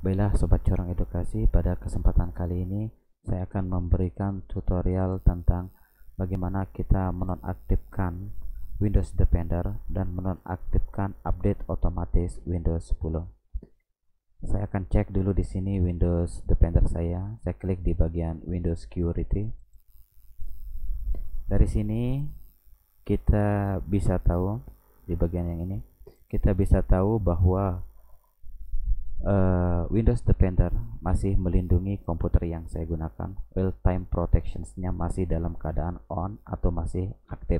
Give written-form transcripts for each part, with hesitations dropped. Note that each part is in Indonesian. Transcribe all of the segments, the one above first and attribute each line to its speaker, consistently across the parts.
Speaker 1: Baiklah Sobat Corong Edukasi, pada kesempatan kali ini saya akan memberikan tutorial tentang bagaimana kita menonaktifkan Windows Defender dan menonaktifkan update otomatis Windows 10. Saya akan cek dulu di sini Windows Defender saya klik di bagian Windows Security. Dari sini kita bisa tahu di bagian yang ini, kita bisa tahu bahwa Windows Defender masih melindungi komputer yang saya gunakan. Real time protections-nya masih dalam keadaan on atau masih aktif.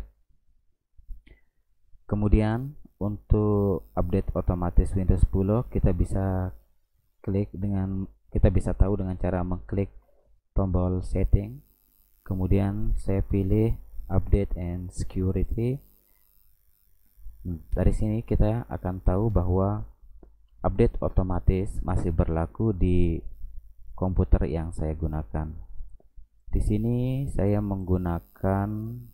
Speaker 1: Kemudian untuk update otomatis Windows 10 kita bisa tahu dengan cara mengklik tombol setting. Kemudian saya pilih update and security. Dari sini kita akan tahu bahwa update otomatis masih berlaku di komputer yang saya gunakan. Di sini saya menggunakan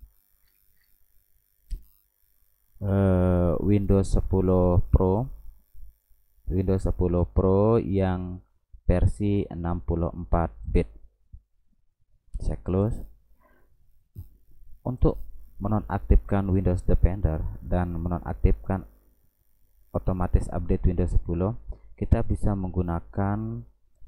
Speaker 1: Windows 10 Pro. Windows 10 Pro yang versi 64 bit. Saya close. Untuk menonaktifkan Windows Defender dan menonaktifkan otomatis update Windows 10, kita bisa menggunakan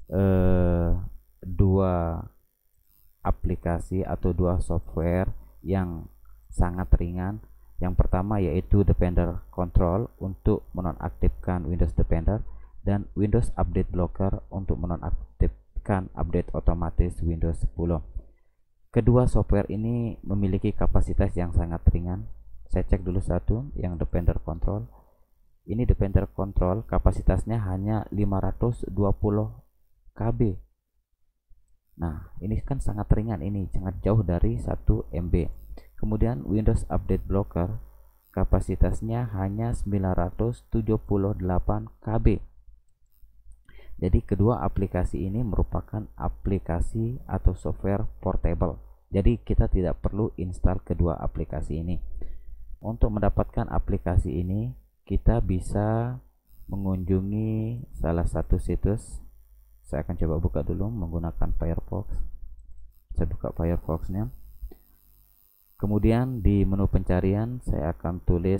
Speaker 1: dua aplikasi atau dua software yang sangat ringan. Yang pertama yaitu Defender Control untuk menonaktifkan Windows Defender dan Windows Update Blocker untuk menonaktifkan update otomatis Windows 10. Kedua software ini memiliki kapasitas yang sangat ringan. Saya cek dulu satu, yang Defender Control. Ini Defender Control kapasitasnya hanya 520 KB. Nah, ini kan sangat ringan, ini sangat jauh dari 1 MB. Kemudian Windows Update Blocker kapasitasnya hanya 978 KB. Jadi kedua aplikasi ini merupakan aplikasi atau software portable. Jadi kita tidak perlu install kedua aplikasi ini. Untuk mendapatkan aplikasi ini kita bisa mengunjungi salah satu situs. Saya akan coba buka dulu menggunakan Firefox. Saya buka Firefox-nya. Kemudian di menu pencarian saya akan tulis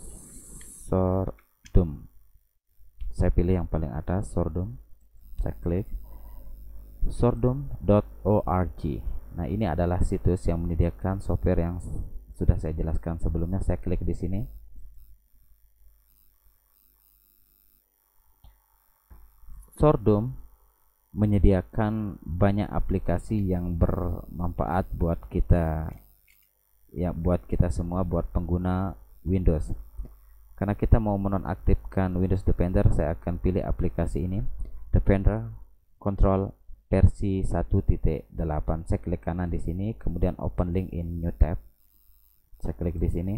Speaker 1: Sordum. Saya pilih yang paling atas, Sordum. Saya klik sordum.org. Nah, ini adalah situs yang menyediakan software yang sudah saya jelaskan sebelumnya. Saya klik di sini. Sordum menyediakan banyak aplikasi yang bermanfaat buat kita, ya, buat kita semua, buat pengguna Windows. Karena kita mau menonaktifkan Windows Defender, saya akan pilih aplikasi ini, Defender Control versi 1.8. Saya klik kanan di sini, kemudian open link in new tab. Saya klik di sini.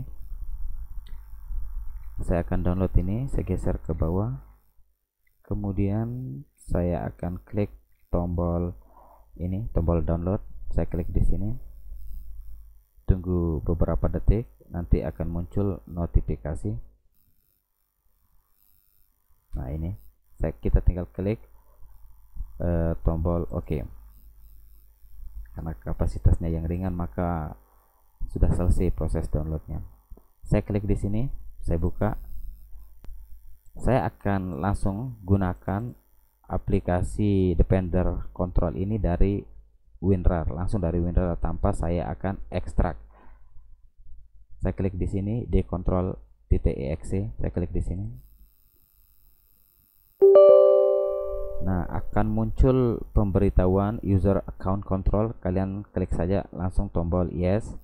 Speaker 1: Saya akan download ini, saya geser ke bawah. Kemudian saya akan klik tombol ini, tombol download. Saya klik di sini. Tunggu beberapa detik, nanti akan muncul notifikasi. Nah, ini kita tinggal klik tombol OK. Karena kapasitasnya yang ringan, maka sudah selesai proses downloadnya. Saya klik di sini, saya buka. Saya akan langsung gunakan aplikasi Defender Control ini dari WinRAR, langsung dari WinRAR tanpa saya akan ekstrak. Saya klik di sini dcontrol.exe, saya klik di sini. Nah, akan muncul pemberitahuan user account control. Kalian klik saja langsung tombol yes.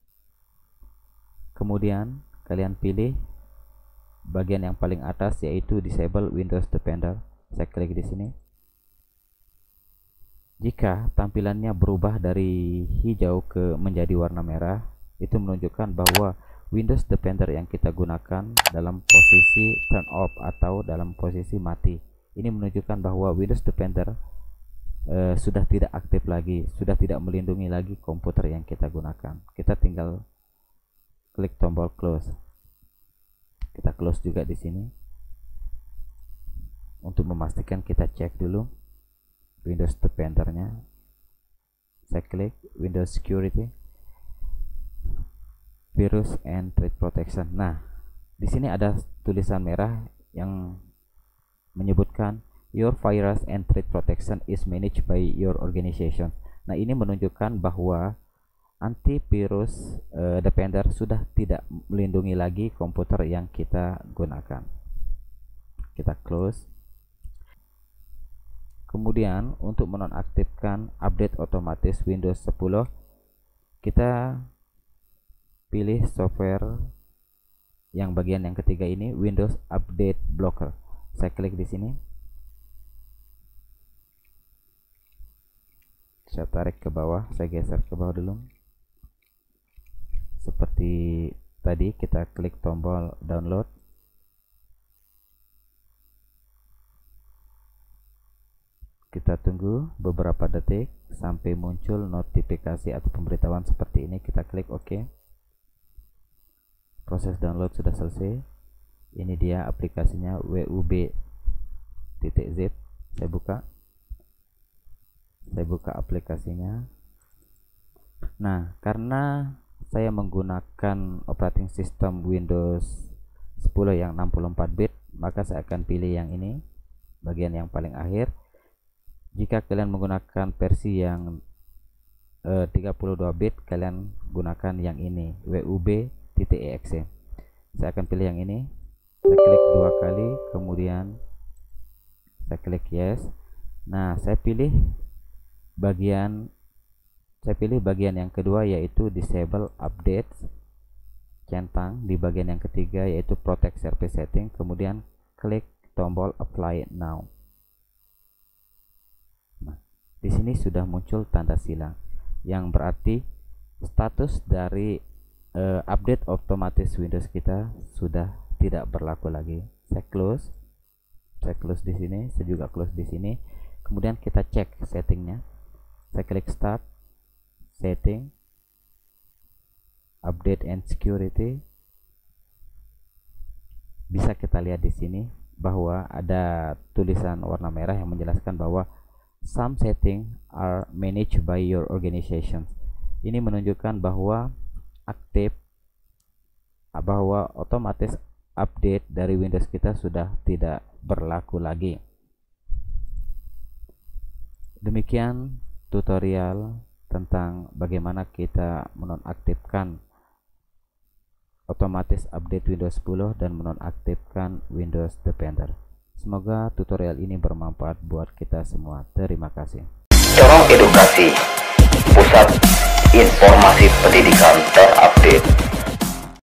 Speaker 1: Kemudian kalian pilih bagian yang paling atas yaitu disable Windows Defender. Saya klik di sini. Jika tampilannya berubah dari hijau ke menjadi warna merah, itu menunjukkan bahwa Windows Defender yang kita gunakan dalam posisi turn off atau dalam posisi mati. Ini menunjukkan bahwa Windows Defender sudah tidak aktif lagi, sudah tidak melindungi lagi komputer yang kita gunakan. Kita tinggal klik tombol close. Kita close juga di sini. Untuk memastikan kita cek dulu Windows Defender-nya. Saya klik Windows Security, Virus and Threat Protection. Nah, di sini ada tulisan merah yang menyebutkan Your Virus and Threat Protection is managed by your organization. Nah, ini menunjukkan bahwa antivirus Defender sudah tidak melindungi lagi komputer yang kita gunakan. Kita close. Kemudian untuk menonaktifkan update otomatis Windows 10, kita pilih software yang bagian yang ketiga ini, Windows Update Blocker. Saya klik di sini. Saya tarik ke bawah, saya geser ke bawah dulu. Seperti tadi, kita klik tombol download. Kita tunggu beberapa detik sampai muncul notifikasi atau pemberitahuan seperti ini. Kita klik OK. Proses download sudah selesai. Ini dia aplikasinya, wub.zip. Saya buka aplikasinya. Nah, karena saya menggunakan operating system Windows 10 yang 64 bit, maka saya akan pilih yang ini, bagian yang paling akhir. Jika kalian menggunakan versi yang 32 bit, kalian gunakan yang ini, wub.exe. Saya akan pilih yang ini. Saya klik 2 kali, kemudian saya klik yes. Nah, saya pilih bagian yang kedua, yaitu disable updates, centang di bagian yang ketiga, yaitu protect service setting, kemudian klik tombol apply now. Nah, di sini sudah muncul tanda silang yang berarti status dari update otomatis Windows kita sudah tidak berlaku lagi. Saya close di sini, saya juga close di sini. Kemudian kita cek settingnya. Saya klik start, setting, update and security. Bisa kita lihat di sini bahwa ada tulisan warna merah yang menjelaskan bahwa some setting are managed by your organization. Ini menunjukkan bahwa otomatis update dari Windows kita sudah tidak berlaku lagi. Demikian tutorial tentang bagaimana kita menonaktifkan otomatis update Windows 10 dan menonaktifkan Windows Defender. Semoga tutorial ini bermanfaat buat kita semua. Terima kasih.
Speaker 2: Corong Edukasi, Pusat Informasi Pendidikan.